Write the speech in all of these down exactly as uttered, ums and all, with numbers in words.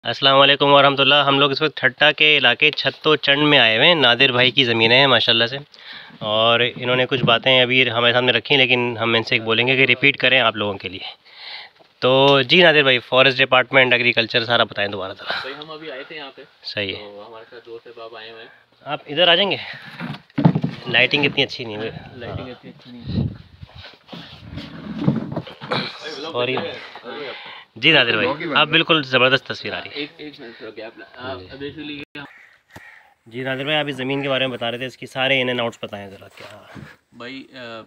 अस्सलाम वालेकुम वरहमतुल्लाह। हम लोग इस वक्त ठट्टा के इलाके छत्तो चंड में आए हुए हैं। नादिर भाई की ज़मीनें हैं माशाल्लाह से, और इन्होंने कुछ बातें अभी हमारे सामने रखी, लेकिन हम इनसे एक बोलेंगे कि रिपीट करें आप लोगों के लिए। तो जी नादिर भाई, फॉरेस्ट डिपार्टमेंट, एग्रीकल्चर सारा बताएं दोबारा ज़रा। भाई हम अभी आए थे यहाँ पे। सही है, तो हमारे साथ दोस्त है, बाप आए हुए हैं। आप इधर आ जाएंगे। लाइटिंग इतनी अच्छी नहीं है, लाइटिंग इतनी अच्छी नहीं सॉरी जी नादिर भाई, आप बिल्कुल ज़बरदस्त तस्वीर आ रही है। एक एक मिनट का गैप ना। बेसिकली जी नादिर भाई, आप इस ज़मीन के बारे में बता रहे थे, इसकी सारे इन एंड आउट्स बताएं ज़रा क्या। भाई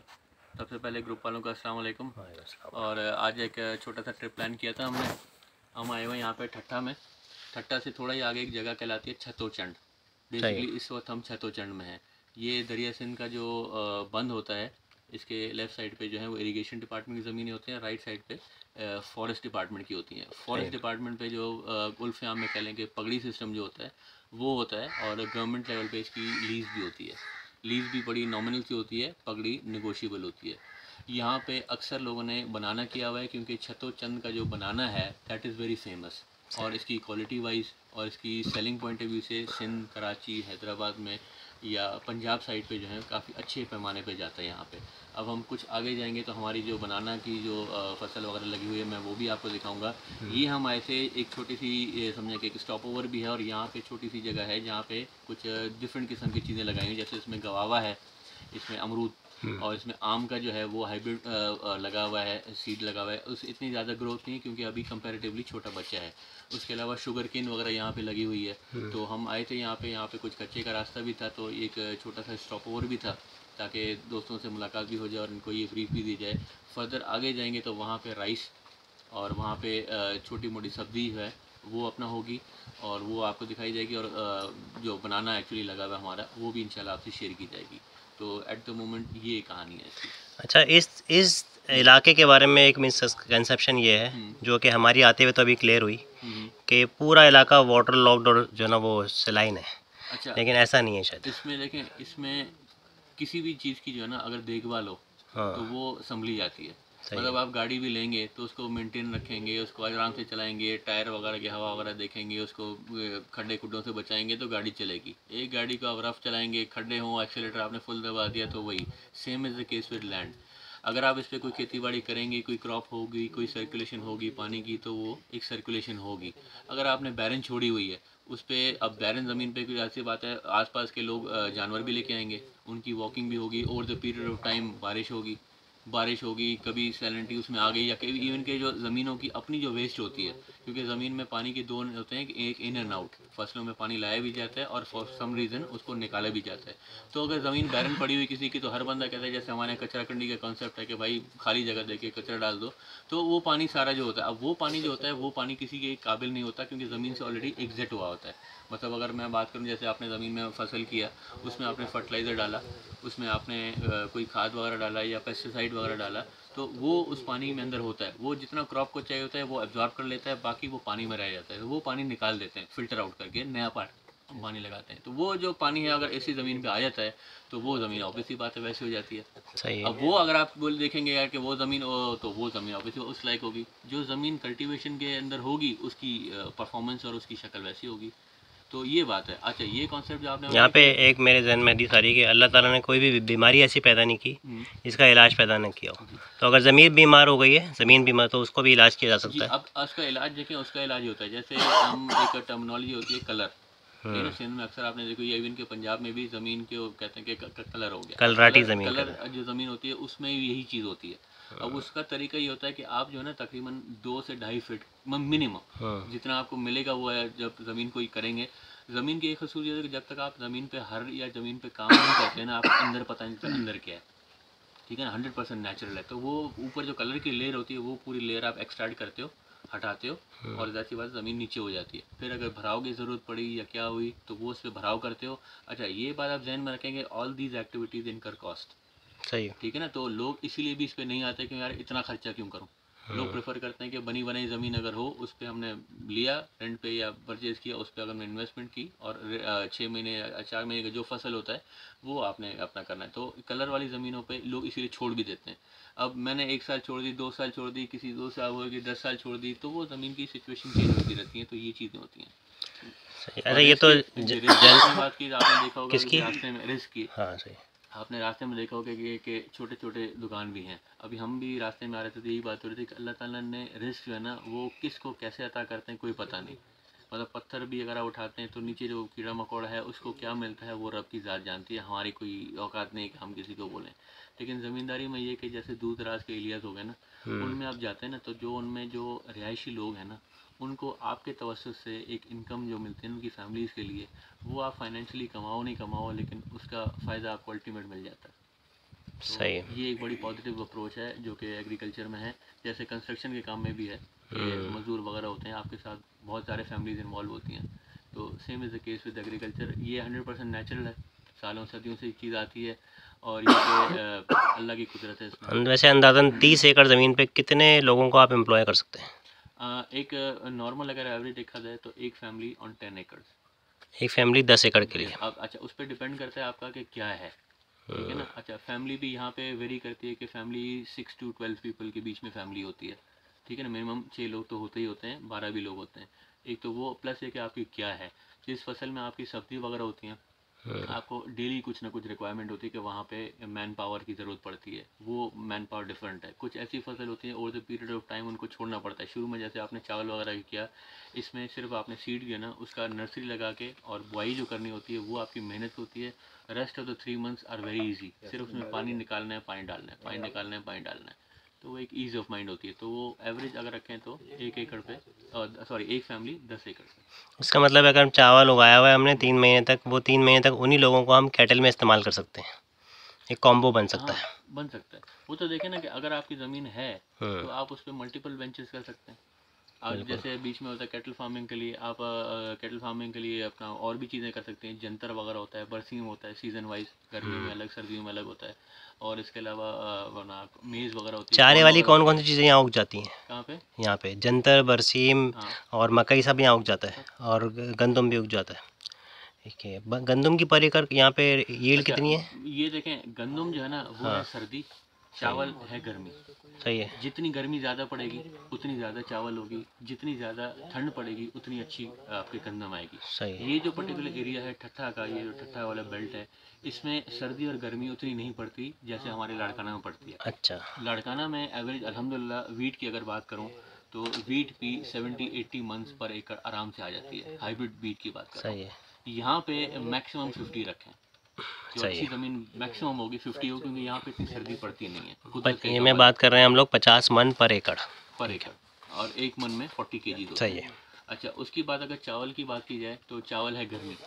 सबसे पहले ग्रुप वालों का अस्सलाम वालेकुम। और आज एक छोटा सा ट्रिप प्लान किया था हमने। हम आए हुए यहाँ पे ठट्टा में। ठट्टा से थोड़ा ही आगे एक जगह कहलाती है छत्तोचंड। बेसिकली इस वक्त हम छत्तोचंड में हैं। ये दरिया सिंध का जो बंद होता है, इसके लेफ़्ट साइड पे जो है वो इरिगेशन डिपार्टमेंट की ज़मीनें होती हैं, राइट साइड पे फॉरेस्ट डिपार्टमेंट की होती हैं। फॉरेस्ट डिपार्टमेंट पे जो गुल्फियाम में कह लें कि पगड़ी सिस्टम जो होता है वो होता है, और गवर्नमेंट लेवल पे इसकी लीज़ भी होती है। लीज़ भी बड़ी नॉमिनल सी होती है, पगड़ी नेगोशिएबल होती है। यहाँ पे अक्सर लोगों ने बनाना किया हुआ है, क्योंकि छत्तोचंद का जो बनाना है दैट इज़ वेरी फेमस। और इसकी क्वालिटी वाइज और इसकी सेलिंग पॉइंट ऑफ व्यू से सिंध, कराची, हैदराबाद में या पंजाब साइड पे जो है काफ़ी अच्छे पैमाने पे जाता है यहाँ पे। अब हम कुछ आगे जाएंगे तो हमारी जो बनाना की जो फसल वगैरह लगी हुई है मैं वो भी आपको दिखाऊंगा। ये हम ऐसे एक छोटी सी समझे कि एक स्टॉप ओवर भी है, और यहाँ पे छोटी सी जगह है जहाँ पे कुछ डिफरेंट किस्म की चीज़ें लगाई हुई, जैसे इसमें गवावा है, इसमें अमरूद, और इसमें आम का जो है वो हाइब्रिड लगा हुआ है, सीड लगा हुआ है। उस इतनी ज़्यादा ग्रोथ नहीं, क्योंकि अभी कंपैरेटिवली छोटा बच्चा है। उसके अलावा शुगर केन वगैरह यहाँ पे लगी हुई है। तो हम आए थे यहाँ पे यहाँ पे कुछ कच्चे का रास्ता भी था, तो एक छोटा सा स्टॉप ओवर भी था, ताकि दोस्तों से मुलाकात भी हो जाए और इनको ये ब्रीफ भी दी जाए। फर्दर आगे जाएंगे तो वहाँ पे राइस और वहाँ पे छोटी मोटी सब्ज़ी है वो अपना होगी, और वो आपको दिखाई जाएगी। और जो बनाना एक्चुअली लगा हुआ हमारा वो भी इंशाल्लाह आपसे शेयर की जाएगी। तो एट द मोमेंट ये कहानी है इसकी। अच्छा, इस इस इलाके के बारे में एक मिसकंसेप्शन ये है, जो कि हमारी आते हुए तो अभी क्लियर हुई, कि पूरा इलाका वाटर लॉक्ड और जो ना वो सलाइन है। अच्छा, लेकिन ऐसा नहीं है शायद। इसमें देखें, इसमें किसी भी चीज़ की जो है ना अगर देखभाल हो हाँ, तो वो संभली जाती है। सही मतलब है। आप गाड़ी भी लेंगे तो उसको मेंटेन रखेंगे, उसको आराम से चलाएंगे, टायर वगैरह की हवा वगैरह देखेंगे, उसको खड्डे खुड्डों से बचाएंगे तो गाड़ी चलेगी। एक गाड़ी को आप रफ चलाएंगे, खड्डे हों, एक्सीलेटर आपने फुल दबा दिया, तो वही same is the case with land. अगर आप इस पर कोई खेती बाड़ी करेंगे, कोई क्रॉप होगी, कोई सर्कुलेशन होगी पानी की, तो वो एक सर्कुलेशन होगी। अगर आपने बैरन छोड़ी हुई है उस पर, अब बैरन ज़मीन पे कोई ऐसी बात है, आसपास के लोग जानवर भी लेके आएंगे, उनकी वॉकिंग भी होगी, over the period of time बारिश होगी बारिश होगी कभी सैलिनिटी उसमें आ गई, या कभी इवन के जो ज़मीनों की अपनी जो वेस्ट होती है, क्योंकि ज़मीन में पानी के दो होते हैं, एक इन एंड आउट। फसलों में पानी लाया भी जाता है और फॉर सम रीज़न उसको निकाला भी जाता है। तो अगर ज़मीन बैरन पड़ी हुई किसी की, तो हर बंदा कहता है, जैसे हमारे कचरा कंडी का कॉन्सेप्ट है कि भाई खाली जगह देके कचरा डाल दो, तो वो पानी सारा जो होता है, अब वो पानी जो होता है वो पानी किसी के काबिल नहीं होता, क्योंकि ज़मीन से ऑलरेडी एग्जिट हुआ होता है। मतलब अगर मैं बात करूँ, जैसे आपने ज़मीन में फसल किया, उसमें आपने फर्टिलाइज़र डाला, उसमें आपने कोई खाद वगैरह डाला या पेस्टिसाइड वगैरह डाला, तो वो उस पानी में अंदर होता है, वो जितना क्रॉप को चाहिए होता है वो एब्जॉर्ब कर लेता है, बाकी वो पानी में रह जाता है। तो वो पानी निकाल देते हैं, फिल्टर आउट करके नया पानी लगाते हैं। तो वो जो पानी है अगर ऐसी ज़मीन पे आ जाता है तो वो ज़मीन ऑब्वियसली बात है वैसी हो जाती है। सही है। अब वो अगर आप बोल देखेंगे यार कि वो ज़मीन, तो वो ज़मीन ऑब्वियसली उस लायक होगी। जो ज़मीन कल्टीवेशन के अंदर होगी उसकी परफॉर्मेंस और उसकी शक्ल वैसी होगी। तो ये बात है। अच्छा, ये कॉन्सेप्ट जो आपने यहाँ पे एक मेरे जहन में हदीस आ रही है कि अल्लाह ताला ने कोई भी बीमारी ऐसी पैदा नहीं की जिसका इलाज पैदा नहीं किया हो। तो अगर ज़मीन बीमार हो गई है, ज़मीन बीमार, तो उसको भी इलाज किया जा सकता है। अब उसका इलाज देखें, उसका इलाज होता है, जैसे हम एक टर्मिनोलॉजी होती है कलर, ठीक है। सिंध में अक्सर आपने देखो, या इवन के पंजाब में भी ज़मीन के कहते हैं कि कलर हो गया, कलराटी ज़मीन, कलर जो ज़मीन होती है उसमें यही चीज़ होती है। अब उसका तरीका ये होता है कि आप जो है ना तकरीबन दो से ढाई फीट मिनिमम जितना आपको मिलेगा वो है, जब ज़मीन कोई करेंगे। ज़मीन की एक खसूसियत है कि जब तक आप ज़मीन पे हर या ज़मीन पे काम नहीं करते हैं ना, आप अंदर पता नहीं चलता अंदर क्या है, ठीक है ना, हंड्रेड परसेंट नेचुरल है। तो वो ऊपर जो कलर की लेयर होती है वो पूरी लेयर आप एक्सट्रैक्ट करते हो, हटाते हो, और ज़ाहिर सी बात ज़मीन नीचे हो जाती है। फिर अगर भराव की ज़रूरत पड़ी या क्या हुई तो वो उस पर भराव करते हो। अच्छा, ये बात आप जहन में रखेंगे, all these activities incur cost, सही, ठीक है ना। तो लोग इसीलिए भी इस पर नहीं आते कि यार इतना खर्चा क्यों करूँ, लोग प्रेफर करते हैं कि बनी बनाई ज़मीन अगर हो उस पर हमने लिया रेंट पे या परचेज़ किया, उस पर अगर हमने इन्वेस्टमेंट की और छः महीने या चार महीने का जो फसल होता है वो आपने अपना करना है। तो कलर वाली ज़मीनों पे लोग इसीलिए छोड़ भी देते हैं। अब मैंने एक साल छोड़ दी, दो साल छोड़ दी, किसी दो साल होगी, दस साल छोड़ दी, तो वो ज़मीन की सिचुएशन चेंज होती रहती है, तो ये चीज़ें होती हैं। अरे ये तो रिस्क की बात की आपने देखा होगा किसकी? कि रास्ते में रिस्क की, हाँ सही। आपने रास्ते में देखा होगा कि कि छोटे छोटे दुकान भी हैं। अभी हम भी रास्ते में आ रहे थे तो यही बात हो रही थी कि अल्लाह ताला ने रिस्क जो है ना वो किसको कैसे अता करते हैं कोई पता नहीं। मतलब पत्थर भी अगर आप उठाते हैं तो नीचे जो कीड़ा मकोड़ा है उसको क्या मिलता है वो रब की ज़ात जानती है, हमारी कोई औकात नहीं कि हम किसी को बोलें। लेकिन ज़मींदारी में ये कि जैसे दूर दराज के एरियाज़ हो गए ना, उनमें आप जाते हैं ना तो जो उनमें जो रिहायशी लोग हैं ना उनको आपके तवज्जुह से एक इनकम जो मिलती है उनकी फैमिलीज़ के लिए, वो आप फाइनेंशियली कमाओ नहीं कमाओ लेकिन उसका फ़ायदा आपको अल्टीमेट मिल जाता है। तो सही। ये एक बड़ी पॉजिटिव अप्रोच है जो कि एग्रीकल्चर में है। जैसे कंस्ट्रक्शन के काम में भी है कि मज़दूर वगैरह होते हैं आपके साथ, बहुत सारे फैमिलीज इन्वॉल्व होती हैं, तो same is the case with agriculture. ये हंड्रेड परसेंट नेचुरल है, सालों सदियों से एक चीज़ आती है और ये अल्लाह की कुदरत है इसमें। वैसे अंदाज़न तीस एकड़ ज़मीन पे कितने लोगों को आप एम्प्लॉय कर सकते हैं? आ, एक नॉर्मल अगर एवरेज देखा जाए तो एक फैमिली ऑन टेन एकड़। एक फैमिली दस एकड़ के लिए? अब अच्छा उस पर डिपेंड करता है आपका कि क्या है, ठीक है ना। अच्छा फैमिली भी यहाँ पे वेरी करती है कि family six to twelve people के बीच में फैमिली होती है, ठीक है ना। मिनिमम छः लोग तो होते ही होते हैं, बारह भी लोग होते हैं। एक तो वो प्लस है कि आपकी क्या है, जिस फसल में आपकी सब्जी वगैरह होती हैं आपको डेली कुछ ना कुछ रिक्वायरमेंट होती है कि वहाँ पे मैन पावर की ज़रूरत पड़ती है, वो मैन पावर डिफरेंट है। कुछ ऐसी फसल होती है over the period of time उनको छोड़ना पड़ता है। शुरू में जैसे आपने चावल वगैरह किया, इसमें सिर्फ आपने सीड किया ना, उसका नर्सरी लगा के और बुआई जो करनी होती है वो आपकी मेहनत होती है। Rest of the three months are very easy, सिर्फ उसमें पानी निकालना है, पानी डालना है, पानी निकालना है, पानी डालना है, तो वो एक ईज ऑफ माइंड होती है। तो वो एवरेज अगर रखें तो एक एकड़ पे सॉरी एक फैमिली दस एकड़ पे। इसका मतलब है अगर हम चावल उगाया हुआ है हमने तीन महीने तक, वो तीन महीने तक उन्हीं लोगों को हम कैटल में इस्तेमाल कर सकते हैं, एक कॉम्बो बन सकता हाँ, है। बन सकता है। वो तो देखें ना कि अगर आपकी ज़मीन है तो आप उस पर मल्टीपल वेंचर्स कर सकते हैं। और जैसे बीच में होता है कैटल फार्मिंग के लिए, आप कैटल फार्मिंग के लिए अपना और भी चीज़ें कर सकते हैं। जंतर वगैरह होता है, बरसीम होता है सीज़न वाइज, गर्मियों में अलग सर्दियों में अलग होता है। और इसके अलावा वरना मेज़ वगैरह होती है। चारे वाली कौन कौन सी चीज़ें यहाँ उग जाती हैं? कहाँ पे? यहाँ पे जंतर, बरसीम हाँ और मकई सब यहाँ उग जाता है, और गंदम भी उग जाता है। ठीक है, ब- गंदम की पर एकड़ यहाँ पे यील्ड अच्छा कितनी है? ये देखें, गंदम जो है ना वो हाँ है सर्दी, चावल है गर्मी। सही है। जितनी गर्मी ज़्यादा पड़ेगी उतनी ज़्यादा चावल होगी, जितनी ज़्यादा ठंड पड़ेगी उतनी अच्छी आपकी गंदम आएगी। सही है। ये जो पर्टिकुलर एरिया है ठट्ठा का, ये जो ठट्ठा वाला बेल्ट है, इसमें सर्दी और गर्मी उतनी नहीं पड़ती जैसे हमारे लाड़काना में पड़ती है। अच्छा। लाड़काना में एवरेज अल्हम्दुलिल्लाह वीट की अगर बात करूँ तो वीट भी सेवेंटी एट्टी मंथ्स पर एकड़ आराम से आ जाती है, हाइब्रिड वीट की बात कर रहा सही हूँ। है। यहाँ पे मैक्सिमम फिफ्टी रखें, जो सही अच्छी है। ज़मीन मैक्सिमम होगी फिफ्टी हो, क्योंकि यहाँ पे इतनी सर्दी पड़ती नहीं है। पर कुदरत का ये एक में कमाल बात कर रहे हैं हम लोग पचास मन पर एकड़। पर एकड़, और एक मन में फोर्टी के जी होते सही हैं। है। अच्छा उसकी बात अगर चावल की बात की जाए तो चावल है गर्मी।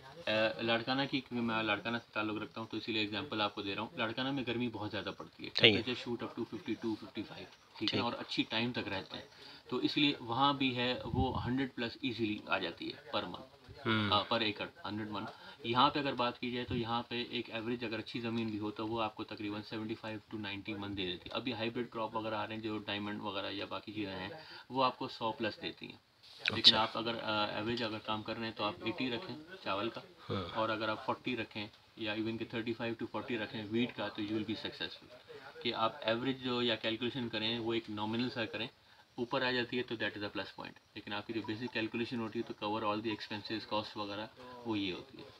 अ, लाड़काना की, क्योंकि मैं लाड़काना से ताल्लुक़ रखता हूँ तो इसीलिए एग्जांपल आपको दे रहा हूँ। लाड़काना में गर्मी बहुत ज़्यादा पड़ती है, सही है। Temperature shoot up to fifty to fifty five, ठीक है ना, ठीक। और अच्छी टाइम तक रहते हैं। तो इसलिए वहाँ भी है वो हंड्रेड प्लस ईजीली आ जाती है पर मंथ, हम्म। हाँ पर एकड़ हंड्रेड मन। यहाँ पे अगर बात की जाए तो यहाँ पे एक एवरेज अगर अच्छी ज़मीन भी हो तो वो आपको तकरीबन सेवेंटी फाइव टू नाइन्टी मन दे देती है। अभी हाइब्रिड क्रॉप वगैरह आ रहे हैं जो डायमंड वगैरह या बाकी चीज़ें हैं वो आपको सौ प्लस देती हैं। लेकिन अच्छा। आप अगर एवरेज अगर काम कर रहे हैं तो आप एटी रखें चावल का, हाँ। और अगर आप फोर्टी रखें या इवन के थर्टी फाइव टू फोर्टी रखें वीट का, तो यू विल बी सक्सेसफुल। कि आप एवरेज जो या कैलकुलेशन करें वो एक नॉमिनल सा करें, ऊपर आ जाती है तो that is a plus point. लेकिन आपकी जो बेसिक कैलकुलेशन होती है तो cover all the expenses cost वगैरह वो ये होती है।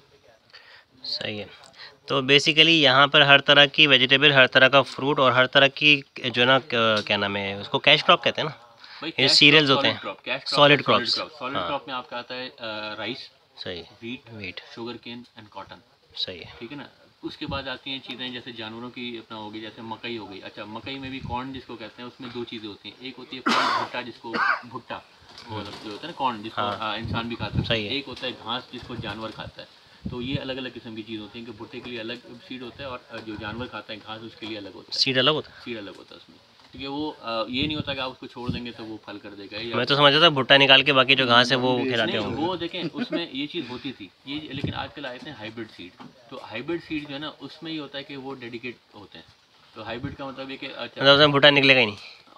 सही है। तो बेसिकली यहाँ पर हर तरह की वेजिटेबल, हर तरह का फ्रूट और हर तरह की जो ना क्या नाम है उसको कैश क्रॉप कहते हैं ना, भाई ये कैश सीरियल्स क्रॉप, होते सॉलिड हैं। क्रॉप, कैश क्रॉप सॉलिड है सॉलिड क्रॉप्स। क्रॉप। सॉलिड हाँ क्रॉप में आपका आता है राइस, सही। Wheat, wheat. Sugar cane and cotton, सही है। ठीक है ना। उसके बाद आती हैं चीज़ें जैसे जानवरों की अपना होगी, जैसे मकई हो गई। अच्छा मकई में भी कॉर्न जिसको कहते हैं उसमें दो चीज़ें होती हैं, एक होती है कॉर्न भुट्टा जिसको भुट्टा वो जो होता है ना कॉर्न जिसको हाँ। आ, इंसान भी खा सकता है, सही है। एक होता है घास जिसको जानवर खाता है। तो ये अलग अलग किस्म की चीज़ होती हैं कि भुट्टे के लिए अलग सीड होता है और जो जानवर खाता है घास उसके लिए अलग होता है, सीड अलग होता सीड अलग होता है उसमें। क्योंकि वो आ, ये नहीं होता कि आप उसको छोड़ देंगे तो वो फल कर देगा है। या मैं तो समझ रहा था भुट्टा निकाल के बाकी जो घास है वो खिलाते नहीं, होंगे। वो देखें उसमें ये चीज़ होती थी ये, लेकिन आजकल आए थे हाइब्रिड सीड। तो हाइब्रिड सीड जो है ना उसमें ये होता है कि वो डेडिकेट होते हैं। तो हाइब्रिड का मतलब ये कि अच्छा मतलब उसमें भुट्टा निकलेगा ही नहीं।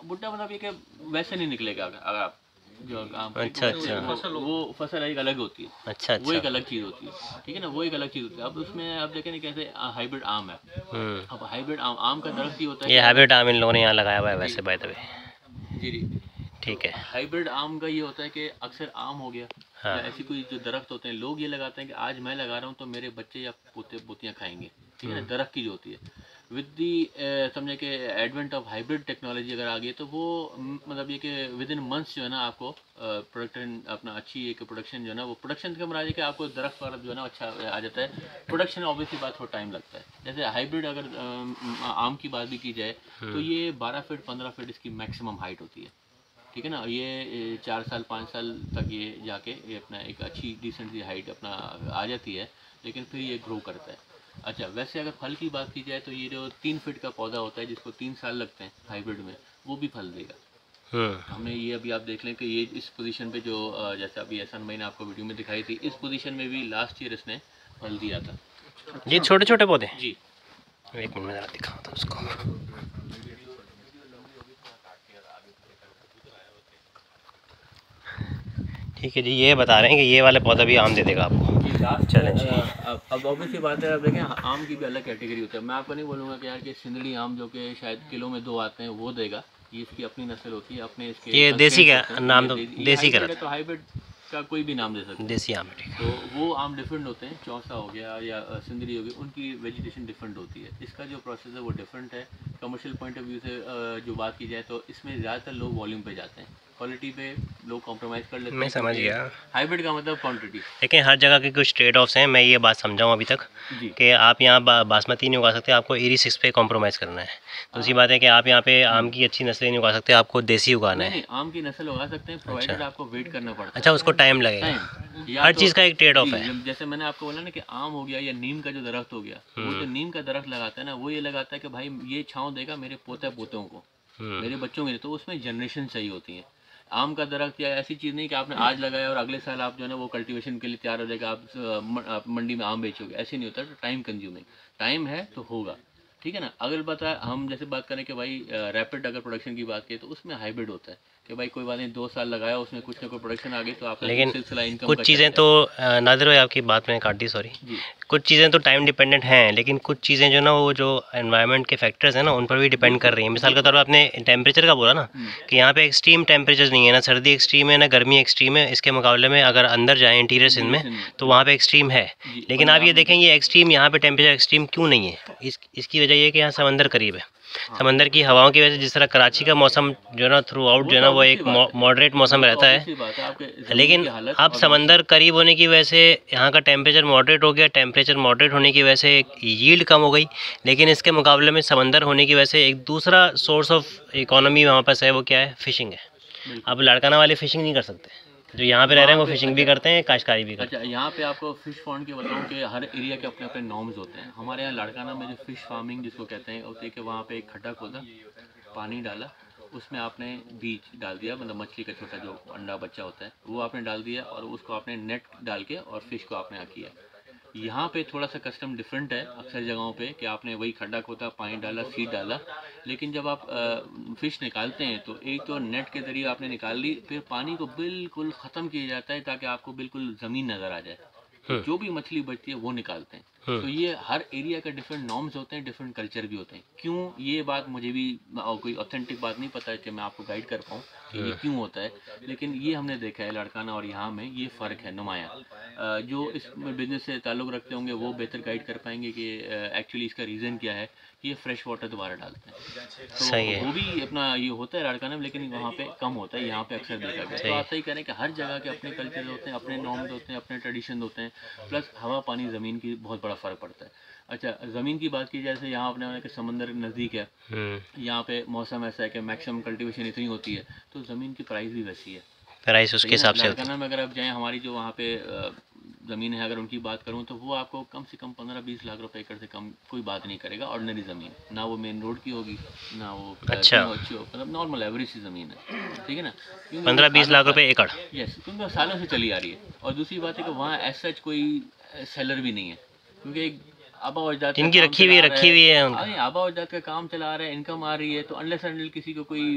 भुट्टा मतलब ये कि वैसे नहीं निकलेगा अगर अगर आप जो आम अच्छा अच्छा वो, वो फसल एक अलग होती है। अच्छा वो एक अच्छा अलग चीज़ होती है, ठीक है ना, वो एक अलग चीज़ होती है। अब उसमें आप देखें ना कैसे हाइब्रिड आम है। हम्म अब हाइब्रिड आम आम का दरख्त ही होता है ये कि हाइब्रिड आम इन लोगों ने यहाँ लगाया हुआ है जी वैसे बाय द वे। जी जी तो ठीक है। हाइब्रिड आम का ये होता है कि अक्सर आम हो गया हाँ या ऐसी कोई जो दरख्त होते हैं, लोग ये लगाते हैं कि आज मैं लगा रहा हूँ तो मेरे बच्चे या पोते पोतियाँ खाएंगे, ठीक है ना, दरख्त की जो होती है। विद दी समझे कि एडवेंट ऑफ हाइब्रिड टेक्नोलॉजी अगर आ गई तो वो म, मतलब ये कि विद इन मंथ्स जो है ना आपको प्रोडक्शन अपना अच्छी एक प्रोडक्शन जो है ना, वो प्रोडक्शन के मराज के आपको दरख्त वाला जो है ना अच्छा आ जाता है। प्रोडक्शन ऑब्वियसली बात थोड़ा टाइम लगता है। जैसे हाइब्रिड अगर अ, आम की बात भी की जाए तो ये बारह फीट पंद्रह फीट इसकी मैक्सिमम हाइट होती है, ठीक है ना। ये ए, चार साल पाँच साल तक ये जाके ये अपना एक अच्छी डिसेंट सी हाइट अपना आ जाती है, लेकिन फिर ये ग्रो करता है। अच्छा वैसे अगर फल की बात की जाए तो ये जो तीन फीट का पौधा होता है जिसको तीन साल लगते हैं हाइब्रिड में, वो भी फल देगा। हम्म हमने ये अभी आप देख लें कि ये इस पोजीशन पे जो अ, जैसे अभी एहसान भाई ने आपको वीडियो में दिखाई थी, इस पोजीशन में भी लास्ट ईयर इसने फल दिया था। ये छोटे छोटे पौधे जी एक मिनट में ज़रा दिखाओ तो उसको। ठीक है जी, ये बता रहे हैं कि ये वाला पौधा भी आम दे देगा आपको। जी लास्ट चलें जी। अब अब ऑब्वियसली बात है, अब देखें आम की भी अलग कैटेगरी होती है। मैं आपको नहीं बोलूँगा कि यार कि सिंदड़ी आम जो कि शायद किलो में दो आते हैं वो देगा, ये इसकी अपनी नस्ल होती है, अपने इसके ये देसी constraints का होते हैं। नाम ये तो दे- ये देसी का हाइब्रिड है रहता तो हाइब्रिड का कोई भी नाम दे सकते है, हैं। देसी आम है, ठीक है। तो वो आम डिफरेंट होते हैं, चौसा हो गया या अ, सिंदरी हो गई, उनकी वेजिटेशन डिफरेंट होती है। इसका जो प्रोसेस है वो डिफरेंट है। कमर्शियल पॉइंट ऑफ व्यू से अ, जो बात की जाए तो इसमें ज़्यादातर लोग वॉल्यूम पे जाते हैं, क्वालिटी पे लोग कॉम्प्रोमाइज़ कर लेते मैं हैं समझ क्योंकि गया, हाइब्रिड का मतलब क्वांटिटी। लेकिन हर जगह के कुछ ट्रेड ऑफ्स हैं। मैं ये बात समझाऊँ अभी तक जी कि आप यहाँ बा, बासमती नहीं उगा सकते, आपको एरी सिक्स पे कॉम्प्रोमाइज़ करना है। दूसरी बात है कि आप यहाँ पे आम की अच्छी नस्लें नहीं उगा सकते, आपको देसी उगाना नहीं है। नहीं आम की नस्ल उगा सकते हैं, प्रोवाइडेड अच्छा आपको वेट करना पड़ता है। अच्छा, उसको टाइम लगेगा। टाइम या हर तो चीज़ का एक ट्रेड ऑफ जी है। जब- जैसे मैंने आपको बोला ना कि आम हो गया या नीम का जो दरख्त हो गया, वो जो नीम का दरख्त लगाता है ना, वो ये लगाता है कि भाई ये छाँव देगा मेरे पोते पोतों को, मेरे बच्चों के लिए। तो उसमें जनरेशन चाहिए होती है। आम का दरख्त या ऐसी चीज़ नहीं कि आपने आज लगाया और अगले साल आप जो है ना वो कल्टीवेशन के लिए तैयार हो जाएगा, आप अ, म- आप मंडी में आम बेचोगे, ऐसे नहीं होता। तो टाइम कंज्यूमिंग, टाइम है तो होगा, ठीक है ना। अगर बता हम जैसे बात करें कि भाई रैपिड अगर प्रोडक्शन की बात करें तो उसमें हाइब्रिड होता है कि भाई कोई बात नहीं, दो साल लगाया उसमें कुछ ना कोई प्रोडक्शन आ गई तो आपका लेकिन सिलसिला इनकम कुछ का चीज़ें चलता तो है। अ, नादिर भाई आपकी बात मैंने काट दी, सॉरी। जी कुछ चीज़ें तो टाइम डिपेंडेंट हैं, लेकिन कुछ चीज़ें जो ना वो जो एनवायरनमेंट के फैक्टर्स हैं ना उन पर भी डिपेंड कर बिल्कुल रही हैं। मिसाल के बिल्कुल तौर पर आपने टेम्परेचर का बोला ना हम्म, कि यहाँ पे एक्सट्रीम टेम्परेचर नहीं है, ना सर्दी एक्सट्रीम है ना गर्मी एक्सट्रीम है। इसके मुकाबले में अगर अंदर जाएँ इंटीरियर सिंध में ड्यूरेशन में तो वहाँ पे एक्सट्रीम है। जी लेकिन आप पंजाब ये में देखें भी। ये एक्सट्रीम यहाँ पे टेम्परेचर एक्सट्रीम क्यों नहीं है? इस इसकी वजह ये है कि यहाँ समंदर करीब है। हाँ समंदर की हवाओं की वजह से जिस तरह कराची का मौसम जो है ना थ्रू आउट वो जो है तो ना वो ऑब्वियसली एक बात है, मॉडरेट मौसम वो तो रहता है। ऑब्वियसली बात है, आपके ज़मीन लेकिन की हालत अब और समंदर मौसम। करीब होने की वजह से यहाँ का टेम्परेचर मॉडरेट हो गया। टेम्परेचर मॉडरेट होने की वजह से यील्ड कम हो गई, लेकिन इसके मुकाबले में समंदर होने की वजह से एक दूसरा सोर्स ऑफ इकोनॉमी वहाँ पास है, वो क्या है? फिशिंग है। बिल्कुल अब लाड़काना वाले फिशिंग नहीं कर सकते, जो यहाँ पे रह रहे वहाँ हैं वो पे फिशिंग भी अच्छा करते हैं, काश्तकारी भी करते अच्छा यहाँ पे आपको फ़िश पॉन्ड की बताऊँ कि हर एरिया के अपने अपने नॉर्म्स होते हैं। हमारे यहाँ लाड़काना में जो फ़िश फार्मिंग जिसको कहते हैं, होती है कि वहाँ पे एक खड्डा खोदा, पानी डाला, उसमें आपने बीज डाल दिया, मतलब मछली का छोटा जो अंडा बच्चा होता है वो आपने डाल दिया और उसको आपने नेट डाल के और फिश को आपने किया। यहाँ पे थोड़ा सा कस्टम डिफरेंट है अक्सर जगहों पे कि आपने वही खड्डा खोदा, पानी डाला, सीड डाला, लेकिन जब आप फ़िश निकालते हैं तो एक तो नेट के ज़रिए आपने निकाल ली, फिर पानी को बिल्कुल ख़त्म किया जाता है ताकि आपको बिल्कुल ज़मीन नज़र आ जाए। तो हैं। जो भी मछली बचती है वो निकालते हैं। तो ये हर एरिया का डिफरेंट नॉर्म्स होते हैं, डिफरेंट कल्चर भी होते हैं। क्यों, ये बात मुझे भी अ, कोई ऑथेंटिक बात नहीं पता है कि मैं आपको गाइड कर पाऊँ कि ये क्यों होता है, लेकिन ये हमने देखा है लाड़काना और यहाँ में ये फ़र्क है नुमायाँ। अ, जो इस बिज़नेस से ताल्लुक़ रखते होंगे वो बेहतर गाइड कर पाएंगे कि एक्चुअली इसका रीज़न क्या है। ये फ्रेश वाटर दोबारा डालते हैं तो सही है, वो भी अपना ये होता है लाड़काना में, लेकिन वहाँ पे कम होता है, यहाँ पे अक्सर देखा गया। सही तो है। आप सही कह रहे हैं कि हर जगह के अपने कल्चर होते हैं, अपने नॉर्म्स होते हैं, अपने ट्रेडिशन होते हैं, प्लस हवा पानी ज़मीन की बहुत बड़ा फ़र्क पड़ता है। अच्छा ज़मीन की बात की जाए, जैसे यहाँ अपने कि समंदर नज़दीक है, हम्म यहाँ पे मौसम ऐसा है कि मैक्सिमम कल्टीवेशन इतनी होती है, तो ज़मीन की प्राइस भी वैसी है। प्राइस सही उसके है ना। हिसाब से होती लाड़काना में अगर आप जाएँ, हमारी जो वहाँ पे अ, ज़मीन है, अगर उनकी बात करूँ तो वो आपको कम से कम पंद्रह बीस लाख रुपए एकड़ से कम कोई बात नहीं करेगा। ऑर्डिनरी ज़मीन, ना वो मेन रोड की होगी, ना वो है। अ, अच्छा, इतनी अच्छी हो, मतलब नॉर्मल एवरेज सी ज़मीन है, ठीक है ना। क्योंकि वो पंद्रह बीस सालों लाख सा रुपए एकड़। यस, क्योंकि वो सालों से चली आ रही है। और दूसरी बात है कि वहाँ एज सच कोई सेलर भी नहीं है, क्योंकि एक आबा अजदाद का जिनकी काम रखी चला हुई आ रहा रखी है। हुई है हाँ उनका। नहीं, आबा अजदाद का काम चला आ रहा है, इनकम आ रही है, तो अनलेस अनटिल किसी को कोई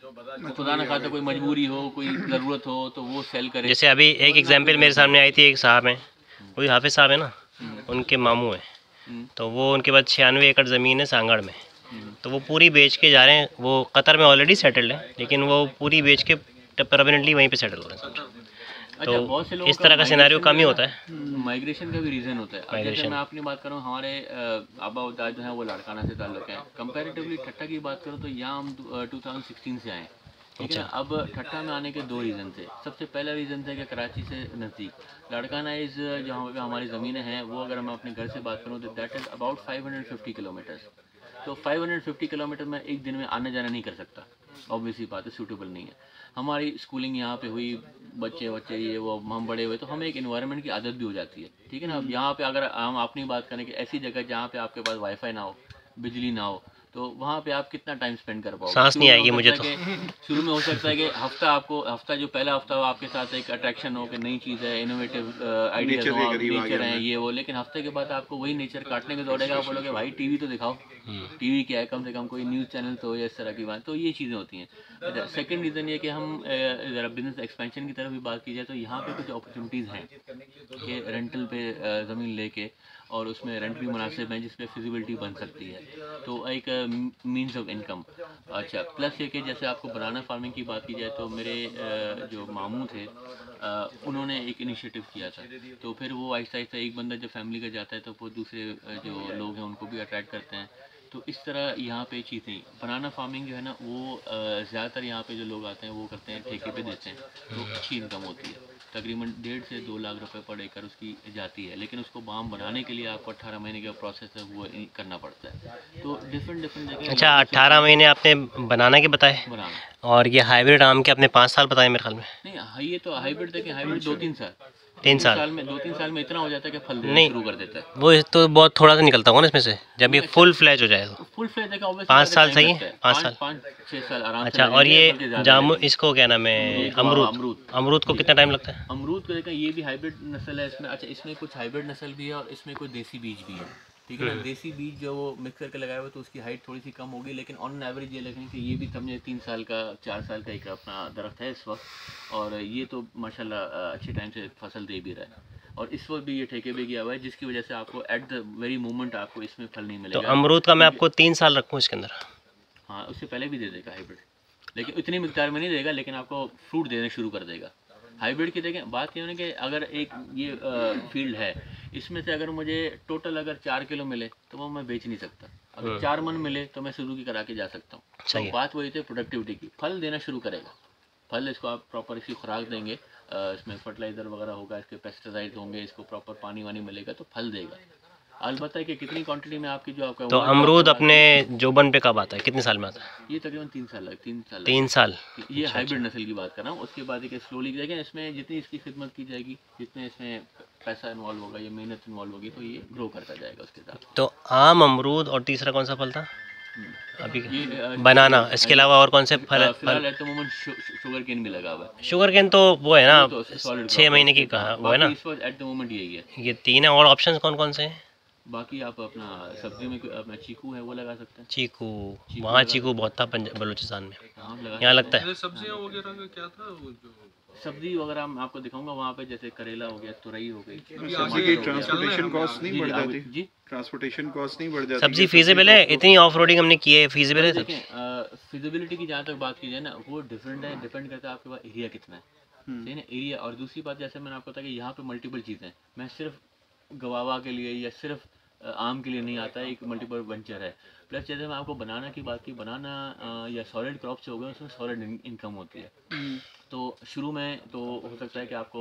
खुदा ना खाते कोई मजबूरी हो, कोई ज़रूरत हो तो वो सेल करे। जैसे अभी एक एग्जांपल मेरे सामने आई थी, एक साहब हैं, कोई हाफिज साहब है ना, उनके मामू हैं, तो वो उनके पास छियानवे एकड़ ज़मीन है सांगड़ में, तो वो पूरी बेच के जा रहे हैं। वो कतर में ऑलरेडी सेटल्ड है, लेकिन वो पूरी बेच के परमानेंटली वहीं पे सेटल हो रहे हैं। तो अच्छा, बहुत से लोगों इस तरह का सिनेरियो कम ही होता है। माइग्रेशन का भी रीज़न होता है। अब जैसे माइग्रेशन। मैं अपनी बात करूँ, हमारे आबा उदाद जो है वो लाड़काना से ताल्लुक़ है। कंपैरेटिवली ठट्टा की बात करूँ तो यहाँ हम टू थाउजेंड सिक्सटीन से आए, ठीक है ना। अब ठट्टा में आने के दो रीज़न थे। सबसे पहला रीज़न था कि कराची से नज़दीक लाड़काना इज़, जहाँ पे हमारी ज़मीनें हैं वो अगर मैं अपने घर से बात करूँ तो that is about five hundred fifty kilometres. तो फाइव हंड्रेड फिफ्टी किलोमीटर में एक दिन में आने जाना नहीं कर सकता, ऑब्वियसली बात है, सूटेबल नहीं है। हमारी स्कूलिंग यहाँ पे हुई, बच्चे बच्चे ये वो हम बड़े हुए, तो हमें एक इन्वायरमेंट की आदत भी हो जाती है, ठीक है ना। अब यहाँ पे अगर हम अपनी बात करें कि ऐसी जगह जहाँ पे आपके पास वाईफाई ना हो, बिजली ना हो, तो वहाँ पे आप कितना टाइम स्पेंड कर पाओगे? सांस नहीं आएगी मुझे तो। शुरू में हो सकता है कि हफ्ता आपको हफ्ता जो पहला हफ्ता हो आपके साथ एक अट्रैक्शन हो कि नई चीज़ है, इनोवेटिव आइडियाज हो, नेचर है ये वो, लेकिन हफ्ते के बाद आपको वही नेचर काटने के दौड़ेगा। आप बोलोगे भाई टीवी तो दिखाओ, टीवी क्या है, कम से कम कोई न्यूज़ चैनल तो या इस तरह की बात। तो ये चीज़ें होती हैं। सेकंड रीज़न ये कि हम ज़रा बिजनेस एक्सपेंशन की तरफ भी बात की जाए तो यहाँ पे कुछ अपॉर्चुनिटीज़ हैं कि रेंटल पे ज़मीन लेके और उसमें रेंट भी मुनासिब है, जिस पे फिजिबिलिटी बन सकती है, तो एक मींस ऑफ इनकम। अच्छा, प्लस ये कि जैसे आपको बनाना फार्मिंग की बात की जाए तो मेरे जो मामू थे उन्होंने एक इनिशिएटिव किया था, तो फिर वो आहिस्ता आहिस्ता एक बंदा जब फैमिली का जाता है तो वो दूसरे जो लोग हैं उनको भी अट्रैक्ट करते हैं। तो इस तरह यहाँ पे चीज़ें, बनाना फार्मिंग जो है ना वो ज़्यादातर यहाँ पे जो लोग आते हैं वो करते हैं, ठेके पे देते हैं, तो अच्छी इनकम होती है। तकरीबन डेढ़ से दो लाख रुपए पर एकड़ उसकी जाती है, लेकिन उसको बाम बनाने के लिए आपको अट्ठारह महीने का प्रोसेस है वो करना पड़ता है। तो डिफरेंट डिफरेंट जगह। अच्छा, अट्ठारह महीने आपने बनाना के बताए, बनाना। और ये हाइब्रिड आम के अपने पाँच साल बताए मेरे ख्याल में। नहीं, ये तो हाइब्रिड देखें, हाइब्रिड दो तीन साल तीन साल साल में दो तीन साल में इतना हो जाता है कि फल देना नहीं शुरू कर देता है। वो तो बहुत थोड़ा सा निकलता होगा ना इसमें से, जब ये फुल फ्लैज हो जाए तो फुल फ्लेज देखा ऑब्वियसली पाँच साल सही है, पाँच साल पाँच छः साल आराम से। अच्छा, और ये जामु इसको क्या नाम है, अमरूद, अमरूद अमरूद को कितना टाइम लगता है? अमरूद को देखा, ये भी हाइब्रिड नस्ल है इसमें। अच्छा, इसमें कुछ हाइब्रिड नस्ल भी है और इसमें कोई देसी बीज भी है, ठीक है ना। देसी बीज जो वो मिक्स करके लगाया हुआ तो उसकी हाइट थोड़ी सी कम होगी, लेकिन ऑन एवरेज ये लगने कि ये भी समझे तीन साल का चार साल का एक अपना दरख्त है इस वक्त, और ये तो माशाल्लाह अच्छे टाइम से फसल दे भी रहा है। और इस वक्त भी ये ठेके पे गया हुआ है, जिसकी वजह से आपको एट द वेरी मोमेंट आपको इसमें फल नहीं मिलेगा। तो अमरूद का मैं आपको तीन साल रखूँ इसके अंदर? हाँ, उससे पहले भी दे देगा हाइब्रिड, लेकिन इतनी मिकदार में नहीं देगा, लेकिन आपको फ्रूट देने शुरू कर देगा। हाइब्रिड की देखें, बात ये होने कि अगर एक ये फील्ड है, इसमें से अगर मुझे टोटल अगर चार किलो मिले तो वो मैं बेच नहीं सकता, अगर चार मन मिले तो मैं शुरू की करा के जा सकता हूँ। तो बात वही थी प्रोडक्टिविटी की, फल देना शुरू करेगा। फल इसको आप प्रॉपर इसकी खुराक देंगे, इसमें फर्टिलाइज़र वगैरह होगा, इसके पेस्टिसाइड होंगे, इसको प्रॉपर पानी वानी मिलेगा तो फल देगा। अलबत्ता है कि कितनी क्वांटिटी में आपकी जो आपका तो अमरूद अपने जोबन पे कब आता है, कितने साल में आता है? ये तकरीबन तीन साल लग तीन साल तीन साल ये हाइब्रिड नस्ल की बात कर रहा हूँ। उसके बाद एक स्लोली देखें, इसमें जितनी इसकी खिदमत की जाएगी, जितने इसमें पैसा इन्वॉल्व होगा या मेहनत इन्वॉल्व होगी, तो ये ग्रो करता जाएगा उसके साथ। तो आम, अमरूद और तीसरा कौन सा फल था अभी? बनाना। इसके अलावा और कौन से फल है? फिलहाल at the moment sugar cane भी लगा हुआ है। शुगर केन तो वो है ना, छः महीने की कहा वो है ना, इस वक्त एट द मोमेंट यही है। ये तीन है, और ऑप्शंस कौन कौन से हैं? बाकी आप अपना सब्जी में अपना चीकू है वो लगा सकते हैं। चीकू, वहाँ चीकू बहुत था बलूचिस्तान में, यहाँ लगता है। सब्जियाँ वगैरह का क्या था वो जो सब्जी वगैरह मैं आपको दिखाऊंगा वहाँ पे, जैसे करेला हो गया, तुरई हो गई। ट्रांसपोर्टेशन कॉस्ट नहीं बढ़ जाती? जी, ट्रांसपोर्टेशन कॉस्ट नहीं बढ़ जाती? सब्जी फीजिबल है, इतनी ऑफ रोडिंग हमने की है, फीजिबल है। देखें, फिजिबिलिटी की जहाँ तक बात की जाए ना, वो डिफरेंट है, डिपेंड करता है आपके पास एरिया कितना है, सही ना, एरिया। और दूसरी बात, जैसे मैंने आपको बताया कि यहाँ पे मल्टीपल चीज़ें, मैं सिर्फ गवावा के लिए या सिर्फ आम के लिए नहीं आता है, एक मल्टीपल वेंचर है। प्लस जैसे मैं आपको बनाना की बात की, बनाना या सॉलिड क्रॉप्स हो गए, उसमें सॉलिड इनकम होती है। तो शुरू में तो हो सकता है कि आपको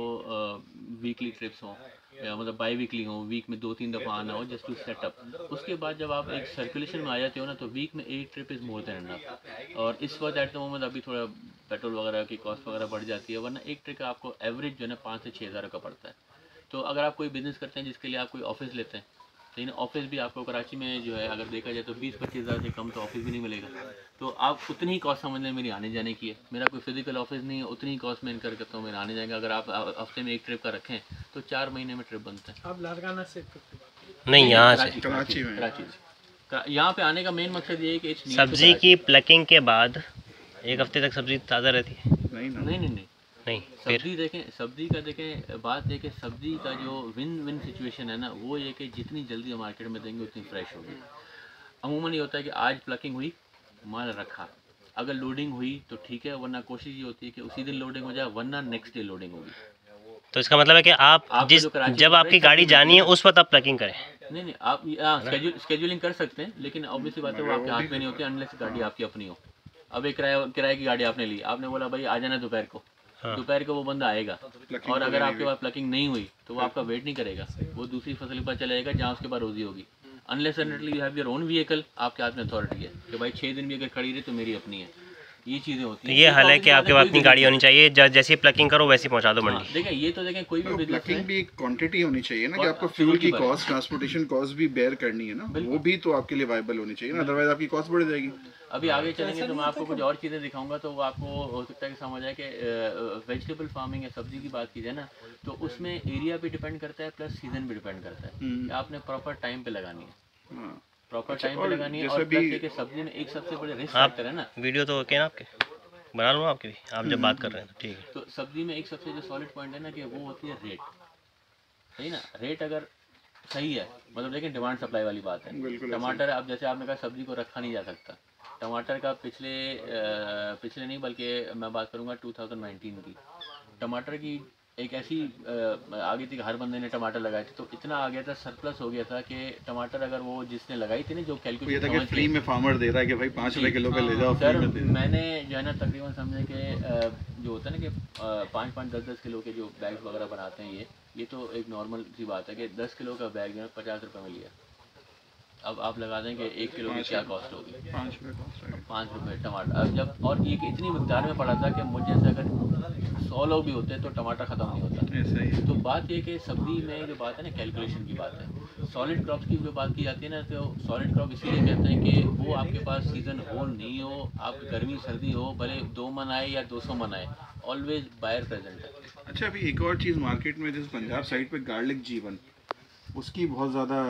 वीकली ट्रिप्स हों, या मतलब बाई वीकली हो, वीक में दो तीन दफ़ा आना हो, जस्ट टू सेटअप। उसके बाद जब आप एक सर्कुलेशन में आ जाते हो ना, तो वीक में एक trip is more than enough. और इस वक्त एट द मोमेंट अभी थोड़ा पेट्रोल वगैरह की कॉस्ट वगैरह बढ़ जाती है, वरना एक ट्रिप आपको एवरेज जो है ना पाँच से छः हज़ार का पड़ता है। तो अगर आप कोई बिज़नेस करते हैं जिसके लिए आप कोई ऑफिस लेते हैं, लेकिन ऑफिस भी आपको कराची में जो है अगर देखा जाए तो बीस पच्चीस हज़ार से कम तो ऑफिस भी नहीं मिलेगा। तो आप उतनी ही कॉस्ट समझ लें मेरी आने जाने की है। मेरा कोई फिजिकल ऑफिस नहीं है, उतनी ही कॉस्ट मैं इनकर करता हूँ मेरा आने जाने का। अगर आप हफ्ते में एक ट्रिप का रखें तो चार महीने में ट्रिप बनता है। आप लाड़काना से नहीं, यहाँ से कराची में, कराची से यहाँ पे आने का मेन मकसद ये है कि सब्जी की प्लकिंग के बाद एक हफ्ते तक सब्जी ताज़ा रहती है? नहीं ना, नहीं नहीं नहीं नहीं फिर सब्जी देखें, सब्जी का देखें, बात है कि सब्जी का जो विन विन सिचुएशन है ना, वो ये कि जितनी जल्दी हम मार्केट में देंगे उतनी फ्रेश होगी। अमूमन ये होता है कि आज प्लकिंग हुई, माल रखा, अगर लोडिंग हुई तो ठीक है, वरना कोशिश ये होती है कि उसी दिन लोडिंग हो जाए, वरना नेक्स्ट डे लोडिंग होगी। तो इसका मतलब है कि आप आपको जिस जो कराची जब में आपकी fresh गाड़ी सब्जी जानी है मिलती उस वक्त आप प्लकिंग करें। नहीं नहीं आप स्केड्यूल स्केड्यूलिंग कर सकते हैं, लेकिन ऑब्वियसली बात है वो आपके हाथ में नहीं होती अनलेस गाड़ी आपकी अपनी हो। अब एक किराया किराए की गाड़ी आपने ली, आपने बोला भाई आ जाना दोपहर को, हाँ। दोपहर को वो बंदा आएगा, Plucking और तो अगर नहीं आपके हुई। पास प्लकिंग नहीं हुई तो वो आपका वेट नहीं करेगा, वो दूसरी फसल पर चला जाएगा जहाँ उसके पास रोजी होगी। अनलेस एंडली you have your own vehicle, आपके हाथ में अथॉरिटी है कि भाई छः दिन भी अगर खड़ी रही तो मेरी अपनी है। ये चीज़ें होती तो हैं। ये हाल है तो कि आपके पास अपनी गाड़ी होनी चाहिए, ज- जैसी प्लकिंग करो वैसी पहुंचा दो हाँ, मंडी। देखें ये तो देखें कोई भी बिजनेस प्लकिंग है, भी एक क्वांटिटी होनी चाहिए ना, कि और आपको फ्यूल की absolutely कॉस्ट, ट्रांसपोर्टेशन कॉस्ट भी बेयर करनी है ना, बिल्कुल। वो भी तो आपके लिए वाइबल होनी चाहिए ना, अदरवाइज आपकी कॉस्ट बढ़ जाएगी। अभी आगे चलेंगे तो मैं आपको कुछ और चीज़ें दिखाऊंगा, तो वो आपको हो सकता है कि समझ आए कि वेजिटेबल फार्मिंग या सब्जी की बात की जाए ना, तो उसमें एरिया भी डिपेंड करता है, प्लस सीजन भी डिपेंड करता है कि आपने प्रॉपर टाइम पे लगानी है, हाँ, प्रॉपर अच्छा, टाइम पे और लगानी है। जैसा और प्लस भी- ये कि सब्जी में एक सबसे बड़े रिस्क आप फैक्टर है ना, वीडियो तो ओके ना आपके, बना लूँ आपकी भी, आप जब बात कर रहे हैं तो ठीक है। तो सब्जी में एक सबसे जो सॉलिड पॉइंट है ना कि वो होती है रेट, सही ना। रेट अगर सही है, मतलब लेकिन डिमांड सप्लाई वाली बात है। बिल्कुल ऐसा टमाटर, अब जैसे आपने कहा सब्जी को रखा नहीं जा सकता, टमाटर का पिछले अ, पिछले नहीं बल्कि मैं बात करूंगा टू थाउजेंड नाइनटीन की, टमाटर की एक ऐसी अ, आ गई थी कि हर बंदे ने टमाटर लगाए थे, तो इतना आ गया था, सरप्लस हो गया था कि टमाटर अगर वो जिसने लगाई थी ना, जो ये कैलकुलेशन था कि समझ फ्री के, में फार्मर दे रहा है कि भाई पाँच रुपए किलो पे ले जाओ, फ्री सर में दे रहा मैंने जो है ना तकरीबन समझे कि अ, जो होता है ना कि अ, पाँच पाँच दस दस किलो के जो बैग वगैरह बनाते हैं, ये ये तो एक नॉर्मल सी बात है कि दस किलो का बैग जो है पचास रुपये में लिया। अब आप लगा दें कि एक किलो की क्या कॉस्ट होगी, है, पाँच रुपए कॉस्ट है। पाँच रुपये टमाटर। अब जब और ये कि इतनी मिकदार में पड़ा था कि मुझे से अगर सौ लोग भी होते तो टमाटर ख़त्म नहीं होता। ऐसा ही है। तो बात ये कि सब्जी में जो बात है ना, कैलकुलेशन की बात है। सॉलिड क्रॉप्स की जो बात की जाती है ना, तो सॉलिड क्रॉप इसीलिए कहते हैं कि वो आपके पास सीज़न हो नहीं हो, आप गर्मी सर्दी हो, भले दो मन आए या दो सौ मन आए, ऑलवेज बायर प्रेजेंट है। अच्छा, अभी एक और चीज़ मार्केट में, जैसे पंजाब साइड पे गार्लिक जीवन, उसकी बहुत ज़्यादा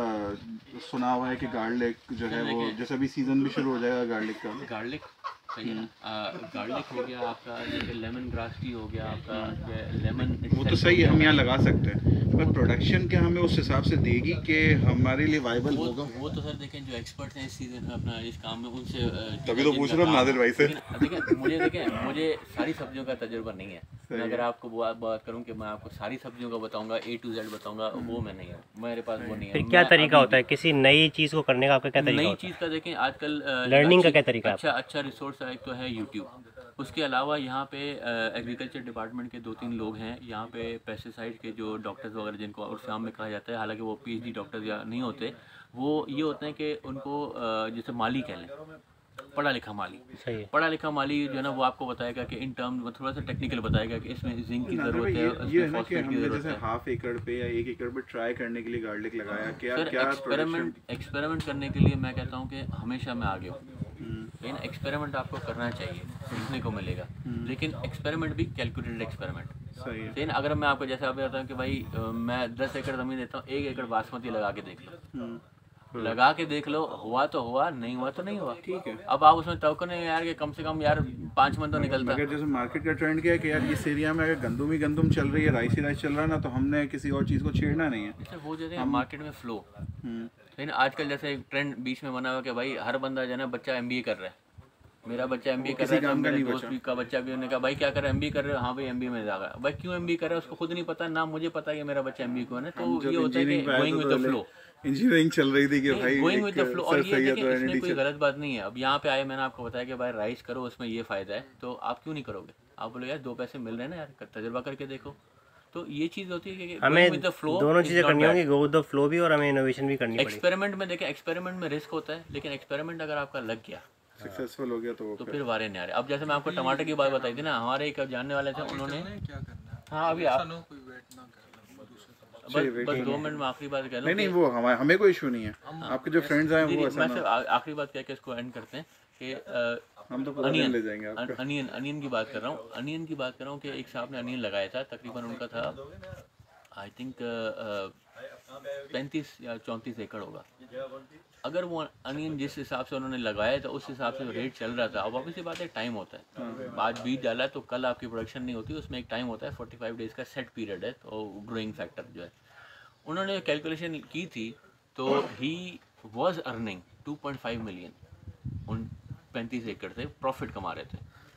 सुना हुआ है कि गार्लिक जो है वो, जैसे अभी सीज़न भी शुरू हो जाएगा गार्लिक का। गार्लिक सही है ना, गार्लिक हो गया आपका, जैसे लेमन ग्रास टी हो गया आपका, लेमन वो तो सही है, हम यहाँ लगा सकते हैं, पर प्रोडक्शन क्या हमें उस हिसाब से देगी कि हमारे लिए वाइबल वो, होगा? वो तो सर देखें जो एक्सपर्ट हैं इस सीजन अपना इस काम में, उनसे अ, तभी तो पूछ रहा हूँ नादिर भाई से। लेकिन देखें मुझे देखें मुझे सारी सब्जियों का तजुर्बा नहीं है। मैं अगर आपको बात बात करूं कि मैं आपको सारी सब्जियों का बताऊंगा, ए टू जेड बताऊंगा, वो मैं नहीं हूं, मेरे पास वो नहीं है। फिर क्या मैं तरीका अभी होता है किसी नई चीज़ को करने का, आपका क्या तरीका नई होता है? चीज़ का देखें आजकल अ, Learning का अच्छी- क्या तरीका है अच्छा अच्छा रिसोर्स एक तो है यूट्यूब। उसके अलावा यहाँ पे एग्रीकल्चर डिपार्टमेंट के दो तीन लोग हैं यहाँ पे, पेस्टिसाइड के जो डॉक्टर्स वगैरह जिनको और शाम में कहा जाता है, हालांकि वो पीएचडी डॉक्टर्स या नहीं होते, वो ये होते हैं कि उनको अ, जैसे माली कह लें, पढ़ा लिखा माली, सही है। पढ़ा लिखा माली जो है ना, वो आपको बताएगा कि इन टर्म में थोड़ा सा टेक्निकल बताएगा कि इसमें जिंक की नादिर ज़रूरत भाई, है, ये ये है इसमें ना कि फॉस्फेट की हमने ज़रूरत जैसे है। हाफ एकड़ पे या एक एकड़ पे ट्राई करने के लिए गार्लिक लगाया, क्या सर क्या एक्सपेरिमेंट एक्सपेरिमेंट करने के लिए मैं कहता हूँ कि हमेशा मैं आगे हूँ, लेकिन एक्सपेरिमेंट आपको करना चाहिए, सीखने को मिलेगा, लेकिन एक्सपेरिमेंट भी कैलकुलेटेड एक्सपेरिमेंट। सही है। लेकिन अगर मैं आपको जैसे आप बताता हूँ कि भाई अ, मैं दस एकड़ ज़मीन देता हूँ, एक एकड़ बासमती लगा के देख लो, लगा के देख लो, हुआ तो हुआ, नहीं हुआ तो नहीं हुआ, ठीक है। अब आप उसमें तवक्को नहीं यार कि कम से कम यार पाँच मन तो निकलता। मगर जैसे मार्केट का ट्रेंड क्या है कि यार इस एरिया में अगर गंदम ही गंदम चल रही है, राइस ही राइस चल रहा है ना, तो हमने किसी और चीज़ को छेड़ना नहीं है। इससे वो जैसे मार्केट में फ्लो, हम्म, लेकिन आजकल जैसे एक ट्रेंड बीच में बना हुआ कि भाई हर बंदा जो है ना बच्चा एमबीए कर रहा है, मेरा बच्चा एमबीए कर किसी रहा है, तो काम का मेरे नहीं दोस्त बचा। भी का बच्चा भी, उन्होंने कहा भाई क्या कर रहा है, एमबीए कर रहे हो, हाँ भाई एमबीए में जाएगा। भाई क्यों एमबीए कर रहा है उसको खुद नहीं पता, ना मुझे पता है कि मेरा बच्चा एमबीए क्यों है, तो ये होता है कि going with the flow, engineering चल रही थी कि भाई गोइंग विद द फ्लो। और ये सही है देखिए तो इसमें एनडी कोई गलत बात नहीं है। अब यहाँ पे आए, मैंने आपको बताया कि भाई राइस करो, उसमें ये फायदा है, तो आप क्यों नहीं करोगे? आप बोलो यार दो पैसे मिल रहे हैं ना यार, तजुर्बा करके देखो। तो ये चीज़ होती है कि हमें विद द फ्लो दोनों चीज़ें करनी होंगी, गो विद द फ्लो भी और हमें इनोवेशन भी करनी पड़ेगी। एक्सपेरिमेंट में देखें, एक्सपेरिमेंट में रिस्क होता है, लेकिन एक्सपेरिमेंट अगर आपका लग गया, सक्सेसफुल हो गया तो तो फिर वारे नहीं आ रहे। अब जैसे मैं आपको टमाटर की बात बताई थी ना, हमारे एक जानने वाले थे, उन्होंने हाँ अभी आप बस बस दो मिनट में आखिरी बात कह नहीं नहीं लूँ वो हमारे हमें कोई इशू नहीं है, आपके जो फ्रेंड्स आए वो ऐसा मैं ना, सिर्फ आ- आखिरी बात कह के इसको एंड करते हैं कि हम तो पूरा दिन अनियन ले जाएंगे आपका। अनियन अनियन की बात कर रहा हूँ अनियन की बात कर रहा हूँ कि एक साहब ने अनियन लगाया था, तकरीबन उनका था आई थिंक पैंतीस या चौंतीस एकड़ होगा। अगर वो अनियन जिस हिसाब से उन्होंने लगाया था उस हिसाब से रेट चल रहा था, अब ऑब्वियसली बात है टाइम होता है, आज बीज डाला है तो कल आपकी प्रोडक्शन नहीं होती, उसमें एक टाइम होता है, फोर्टी फाइव डेज़ का सेट पीरियड है, तो ग्रोइंग फैक्टर जो है उन्होंने कैलकुलेशन की थी तो he was earning two point five million उन पैंतीस एकड़ से प्रॉफिट कमा रहे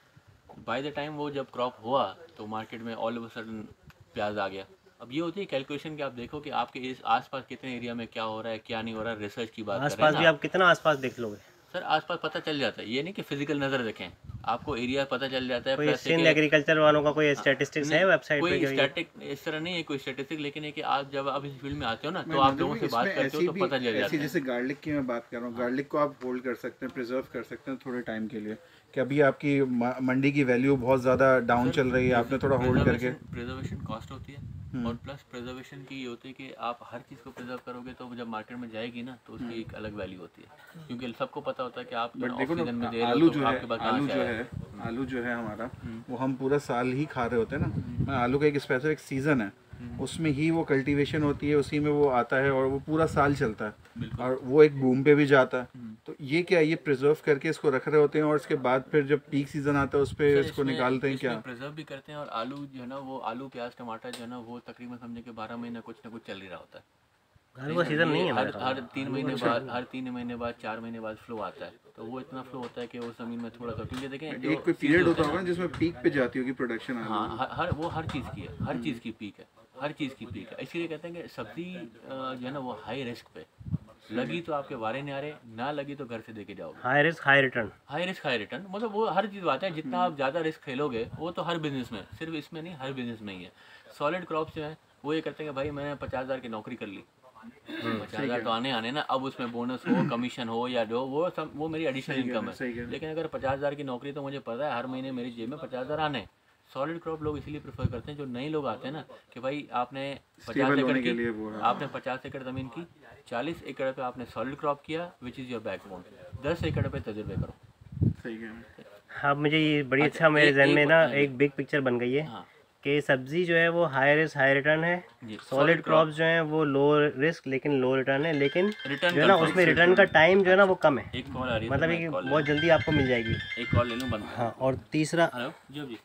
थे। बाय द टाइम वो जब क्रॉप हुआ तो मार्केट में ऑल ऑफ सडन प्याज आ गया। अब ये होती है कैलकुलेशन कि आप देखो कि आपके इस आसपास कितने एरिया में क्या हो रहा है क्या नहीं हो रहा है, रिसर्च की बात आसपास करें भी ना आप कितना आसपास देख लोगे सर, आसपास पता चल जाता है, ये नहीं कि फिजिकल नज़र देखें, आपको एरिया पता चल जाता है। कोई सिंध एग्रीकल्चर वालों का कोई स्टैटिस्टिक्स है वेबसाइट पे? कोई स्टैटिक इस तरह नहीं है कोई स्टैटिस्टिक, लेकिन है कि आप जब आप इस फील्ड में आते हो ना तो आप लोगों से बात करते हो तो पता चल जाता है। जैसे गार्लिक की मैं बात कर रहा हूँ, गार्लिक को आप होल्ड कर सकते हैं, प्रिजर्व कर सकते हैं थोड़े टाइम के लिए, कि अभी आपकी मंडी की वैल्यू बहुत ज़्यादा डाउन चल रही है, आपने थोड़ा होल्ड करके। प्रिजर्वेशन कॉस्ट होती है और प्लस प्रिजर्वेशन की ये होती है कि आप हर चीज़ को प्रिजर्व करोगे तो जब मार्केट में जाएगी ना तो उसकी एक अलग वैल्यू होती है, क्योंकि सबको पता होता है कि आप ऑक्सीजन में दे रहे हो आलू तो जो आपके है पास आलू जो है आलू जो है हमारा वो हम पूरा साल ही खा रहे होते हैं ना, आलू का एक स्पेसिफिक सीजन है, उसमें ही वो कल्टीवेशन होती है, उसी में वो आता है और वो पूरा साल चलता है और वो एक बूम पे भी जाता है। तो ये क्या, ये प्रिजर्व करके इसको रख रहे होते हैं और उसके बाद फिर जब पीक सीजन आता है उस पर इसको निकालते हैं क्या? प्रिजर्व भी करते हैं और आलू जो है ना वो आलू प्याज टमाटर जो है ना वो तकरीबन समझे कि बारह महीने कुछ ना कुछ चल ही रहा होता है। हर वो सीजन नहीं है, हर हर तीन महीने बाद हर तीन महीने बाद चार महीने बाद फ्लो आता है, तो वो इतना फ्लो होता है कि उस जमीन में थोड़ा सा, क्योंकि देखें एक कोई पीरियड होता होगा जिसमें पीक पे जाती होगी प्रोडक्शन। हाँ हर, हर वो हर चीज़ की है, हर चीज़ की पीक है, हर चीज़ की पीक है। इसलिए कहते हैं कि सब्जी जो है ना वो हाई रिस्क पे, लगी तो आपके वारे नहीं आ रहे, ना लगी तो घर से देके जाओगे। High risk high return, high risk high return मतलब वो हर चीज़ बात है, जितना आप ज़्यादा रिस्क खेलोगे वो तो हर बिजनेस में, सिर्फ इसमें नहीं हर बिजनेस में ही है। सॉलिड क्रॉप्स जो है वो ये करते हैं कि भाई मैंने पचास हज़ार की नौकरी कर ली, पचास हज़ार तो आने आने ना, अब उसमें बोनस हो कमीशन हो या जो वो सब वो मेरी एडिशनल इनकम है, लेकिन अगर पचास हज़ार की नौकरी तो मुझे पता है हर महीने मेरी जेब में पचास हज़ार आने। सॉलिड क्रॉप लोग इसलिए प्रेफर करते हैं, जो नए लोग आते हैं ना कि भाई आपने पचास एकड़ की आपने पचास एकड़ ज़मीन की, चालीस एकड़ पे आपने सॉलिड क्रॉप किया विच इज़ योर बैकबोन, दस एकड़ पे तजुर्बे करो। सही है। हाँ मुझे ये बड़ी अच्छा मेरे जहन में ना एक बिग पिक्चर बन गई है कि सब्जी जो है वो हाई रिस्क हाई रिटर्न है, सॉलिड क्रॉप्स जो हैं वो लो रिस्क लेकिन लो रिटर्न है, लेकिन जो है ना उसमें रिटर्न का टाइम जो है ना वो कम है, एक कॉल आ रही है मतलब कि बहुत जल्दी आपको मिल जाएगी। एक कॉल ले लूँ बंद। हाँ और तीसरा जी जी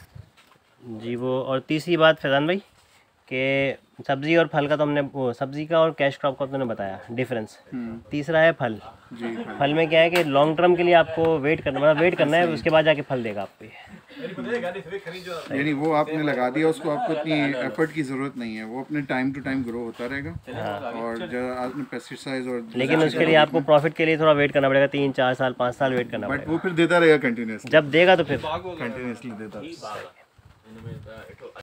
जी वो और तीसरी बात फैज़ान भाई कि सब्ज़ी और फल का तो हमने वो सब्ज़ी का और कैश क्रॉप का तुमने बताया डिफरेंस। तीसरा है फल। जी फल में क्या है कि लॉन्ग टर्म के लिए आपको वेट करना मतलब वेट करना है, उसके बाद जाके फल देगा आपको। यानी वो आपने लगा दिया उसको, आपको इतनी एफर्ट की ज़रूरत नहीं है, वो अपने टाइम टू टाइम ग्रो होता रहेगा। और जब आपने पेस्टिसाइड्स और लेकिन उसके लिए आपको प्रॉफिट के लिए थोड़ा वेट करना पड़ेगा, तीन चार साल पाँच साल वेट करना बट पड़ेगा। वो फिर देता रहेगा कंटिन्यूसली, जब देगा तो फिर कंटिन्यूसली देता।